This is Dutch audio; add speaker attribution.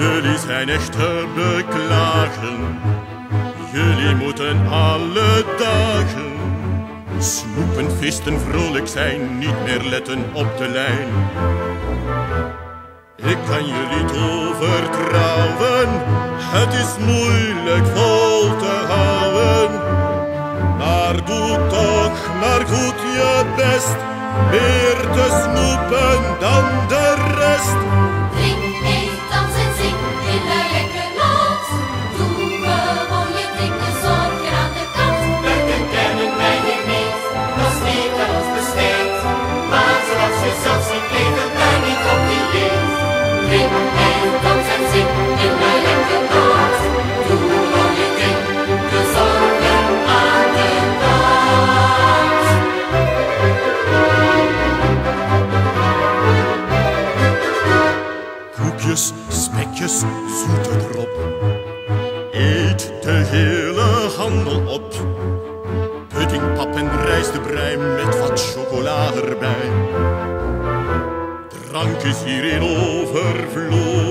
Speaker 1: Jullie zijn echt te beklagen. Jullie moeten alle dagen snoepen, feesten, vrolijk zijn, niet meer letten op de lijn. Ik kan jullie toevertrouwen, het is moeilijk vol te houden. Maar doe toch maar goed je best, meer te snoepen dan de rest.
Speaker 2: Drink, eet, dans en zing in een lekker land. Doe gewoon je ding en zorg er aan de kant.
Speaker 3: Lukken kennen wij hier niet, dat is niet aan ons besteed. Maar zoals je zelf ziet, leven wij niet op dieet. Drink, eet, dans en zing in een lekker land. Doe gewoon je ding, we zorgen aan de kant.
Speaker 1: Koekjes, spekjes, zoete drop. Eet de hele handel op. Puddingpap en rijstbrei met wat chocola erbij. Drank is hier in overvloed.